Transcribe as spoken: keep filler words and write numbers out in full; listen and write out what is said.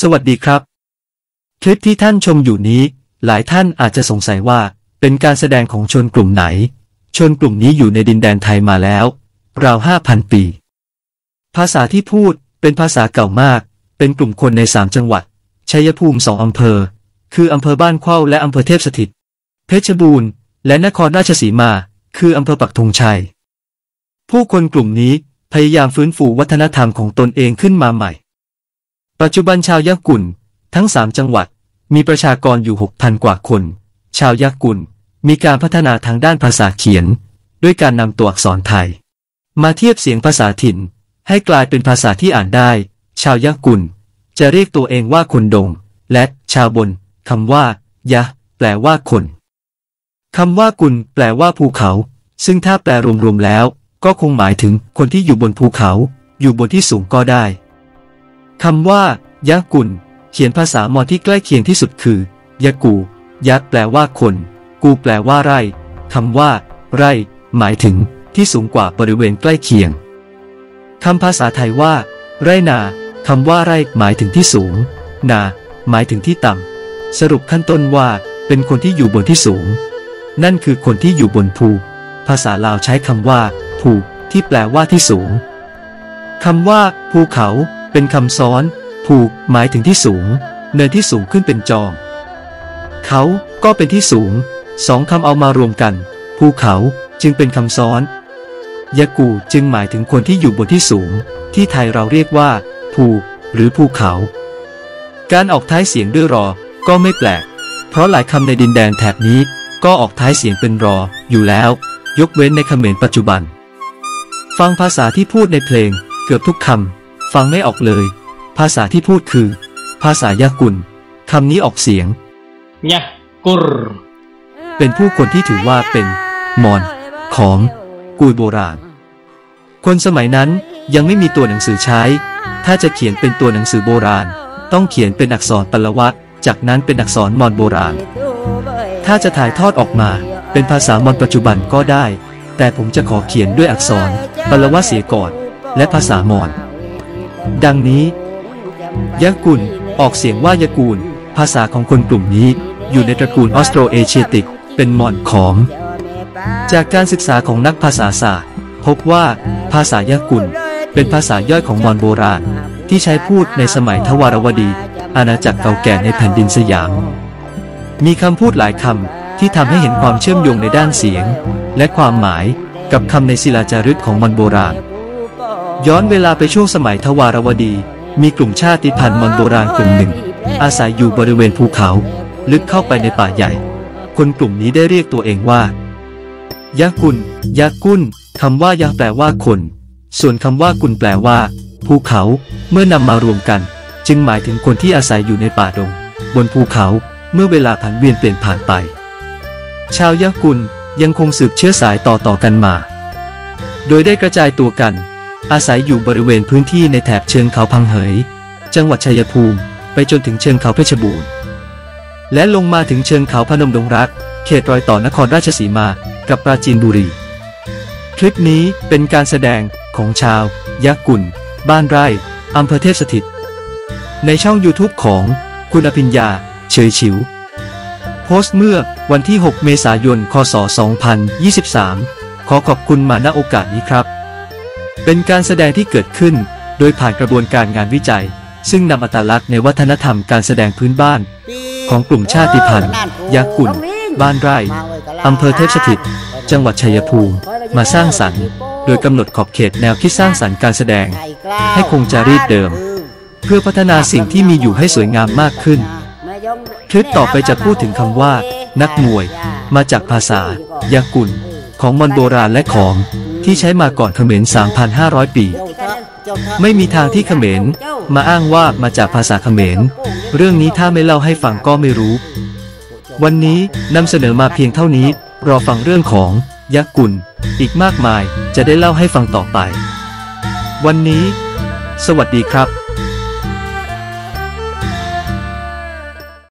สวัสดีครับคลิปที่ท่านชมอยู่นี้หลายท่านอาจจะสงสัยว่าเป็นการแสดงของชนกลุ่มไหนชนกลุ่มนี้อยู่ในดินแดนไทยมาแล้วราวห้าพันปีภาษาที่พูดเป็นภาษาเก่ามากเป็นกลุ่มคนในสามจังหวัดชัยภูมิสองอำเภอคืออำเภอบ้านเข้าและอำเภอเทพสถิตเพชรบูรณ์และนครราชสีมาคืออำเภอปักธงชัยผู้คนกลุ่มนี้พยายามฟื้นฟูวัฒนธรรมของตนเองขึ้นมาใหม่ปัจจุบันชาวยะกุลทั้งสามจังหวัดมีประชากรอยู่ หกพัน กว่าคนชาวยะกุลมีการพัฒนาทางด้านภาษาเขียนด้วยการนำตัวอักษรไทยมาเทียบเสียงภาษาถิ่นให้กลายเป็นภาษาที่อ่านได้ชาวยะกุลจะเรียกตัวเองว่าคนดงและชาวบนคำว่ายะแปลว่าคนคำว่ากุลแปลว่าภูเขาซึ่งถ้าแปลรวมๆแล้วก็คงหมายถึงคนที่อยู่บนภูเขาอยู่บนที่สูงก็ได้คำว่ายะกุลเขียนภาษามอญที่ใกล้เคียงที่สุดคือยะกูยะแปลว่าคนกูแปลว่าไร่คำว่าไร่หมายถึงที่สูงกว่าบริเวณใกล้เคียงคำภาษาไทยว่าไร่นาคำว่าไร่หมายถึงที่สูงนาหมายถึงที่ต่ำสรุปขั้นต้นว่าเป็นคนที่อยู่บนที่สูงนั่นคือคนที่อยู่บนภูภาษาลาวใช้คำว่าภูที่แปลว่าที่สูงคำว่าภูเขาเป็นคำซ้อนภูหมายถึงที่สูงเนินที่สูงขึ้นเป็นจอมเขาก็เป็นที่สูงสองคำเอามารวมกันภูเขาจึงเป็นคำซ้อนยะกูจึงหมายถึงคนที่อยู่บนที่สูงที่ไทยเราเรียกว่าภูหรือภูเขาการออกท้ายเสียงด้วยรอก็ไม่แปลกเพราะหลายคำในดินแดนแถบนี้ก็ออกท้ายเสียงเป็นรออยู่แล้วยกเว้นในเขมรปัจจุบันฟังภาษาที่พูดในเพลงเกือบทุกคำฟังไม่ออกเลยภาษาที่พูดคือภาษายะกุลคำนี้ออกเสียงยะกุรเป็นผู้คนที่ถือว่าเป็นมอญขอมกุยโบราณคนสมัยนั้นยังไม่มีตัวหนังสือใช้ถ้าจะเขียนเป็นตัวหนังสือโบราณต้องเขียนเป็นอักษรปลวะจากนั้นเป็นอักษรมอญโบราณถ้าจะถ่ายทอดออกมาเป็นภาษามอญปัจจุบันก็ได้แต่ผมจะขอเขียนด้วยอักษรปลวะเสียก่อนและภาษามอญดังนี้ยะกุลออกเสียงว่ายะกูลภาษาของคนกลุ่มนี้อยู่ในตระกูลออสโตรเอเชียติกเป็นมอญขอมจากการศึกษาของนักภาษาศาสตร์พบว่าภาษายะกุลเป็นภาษาย่อยของมอญโบราณที่ใช้พูดในสมัยทวารวดีอาณาจักรเก่าแก่ในแผ่นดินสยามมีคำพูดหลายคำที่ทำให้เห็นความเชื่อมโยงในด้านเสียงและความหมายกับคำในศิลาจารึกของมอญโบราณย้อนเวลาไปช่วงสมัยทวารวดีมีกลุ่มชาติพันธุ์มอญโบราณกลุ่มหนึ่งอาศัยอยู่บริเวณภูเขาลึกเข้าไปในป่าใหญ่คนกลุ่มนี้ได้เรียกตัวเองว่ายะกุลยะกุลคำว่ายะแปลว่าคนส่วนคำว่ากุลแปลว่าภูเขาเมื่อนำมารวมกันจึงหมายถึงคนที่อาศัยอยู่ในป่าดงบนภูเขาเมื่อเวลาผันเวียนเปลี่ยนผ่านไปชาวยะกุลยังคงสืบเชื้อสายต่อต่อกันมาโดยได้กระจายตัวกันอาศัยอยู่บริเวณพื้นที่ในแถบเชิงเขาพังเหยจังหวัดชัยภูมิไปจนถึงเชิงเขาเพชรบูรณ์และลงมาถึงเชิงเขาพนมดงรักเขตรอยต่อนครราชสีมากับปราจีนบุรีคลิปนี้เป็นการแสดงของชาวยะกุลบ้านไร่อำเภอเทพสถิตในช่อง ยูทูบ ของคุณอภิญญาเฉยฉิวโพสต์เมื่อวันที่หกเมษายนคศสองพันยี่สิบสามขอขอบคุณมาณโอกาสนี้ครับเป็นการแสดงที่เกิดขึ้นโดยผ่านกระบวนการงานวิจัยซึ่งนำอัตลักษณ์ในวัฒนธรรมการแสดงพื้นบ้านของกลุ่มชาติพันธุ์ยะกุลบ้านไร่อำเภอเทพสถิตจังหวัดชัยภูมิมาสร้างสรรค์โดยกำหนดขอบเขตแนวคิดสร้างสรรค์การแสดงให้คงจารีตเดิมเพื่อพัฒนาสิ่งที่มีอยู่ให้สวยงามมากขึ้นคลิปต่อไปจะพูดถึงคำว่านักมวยมาจากภาษายะกุลของมอญโบราณและของที่ใช้มาก่อนเขมร สามพันห้าร้อย ปีไม่มีทางที่เขมรมาอ้างว่ามาจากภาษาเขมรเรื่องนี้ถ้าไม่เล่าให้ฟังก็ไม่รู้วันนี้นำเสนอมาเพียงเท่านี้รอฟังเรื่องของยะกุลอีกมากมายจะได้เล่าให้ฟังต่อไปวันนี้สวัสดีครับ